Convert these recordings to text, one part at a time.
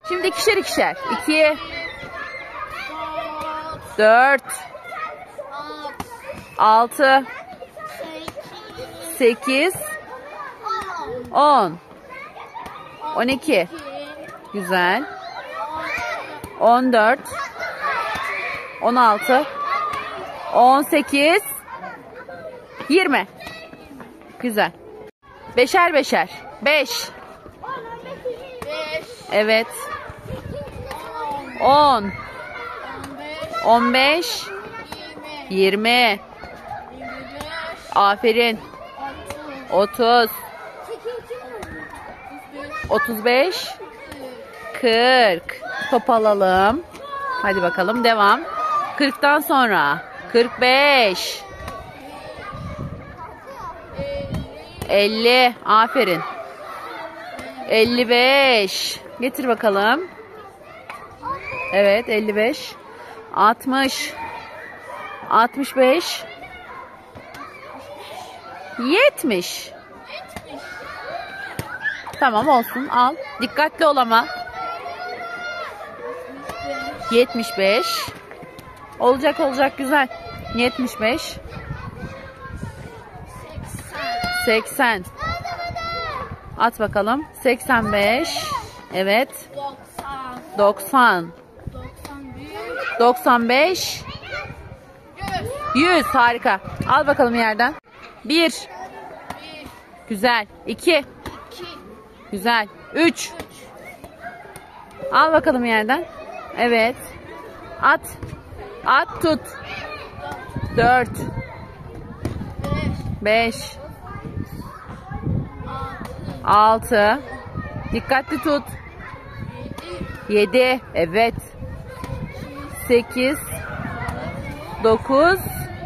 Şimdi ikişer ikişer. 2, 4, 6, 8, 10, 12. Güzel. 14, 16, 18, 20. Güzel. Beşer beşer. 5. Evet. 10, 15, 20. Aferin. 30, 35, 40. Top alalım. Hadi bakalım devam. 40'tan sonra 45, 50. Aferin. 55. Getir bakalım. Evet 55. 60, 65, 70. Tamam olsun al. Dikkatli ol ama. 75. Olacak güzel. 75. 80. At bakalım. 85. Evet. 90. 95. 100. Harika. Al bakalım yerden. 1. Güzel. 2. Güzel. 3. Al bakalım yerden. Evet. At. At tut. 4. 5. 6. Dikkatli tut. 7. Evet. 8. 9.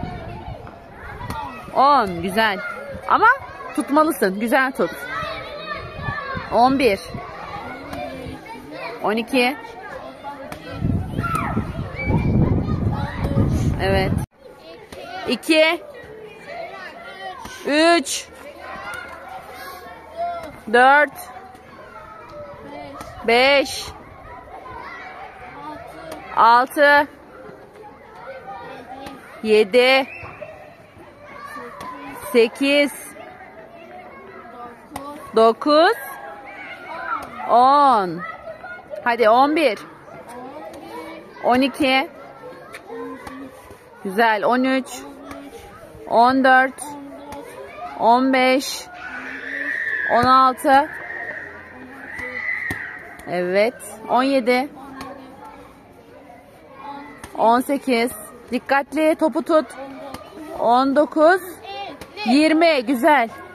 10. Güzel. Ama tutmalısın. Güzel tut. 11. 12. Evet. 2. 3. 4. 5. 6. 7. 8. 9. 10. Hadi 11. 12. Güzel. 13. 14. 15. 16. Evet. 17. 18. Dikkatli topu tut. 19. 20. Güzel.